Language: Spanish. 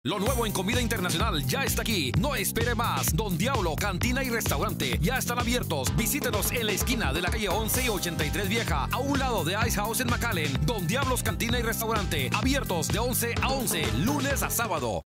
Lo nuevo en comida internacional ya está aquí. No espere más. Don Diablo, cantina y restaurante ya están abiertos. Visítenos en la esquina de la calle 11 y 83 Vieja, a un lado de Ice House en McAllen. Don Diablo's Cantina y Restaurante, abiertos de 11 a 11, lunes a sábado.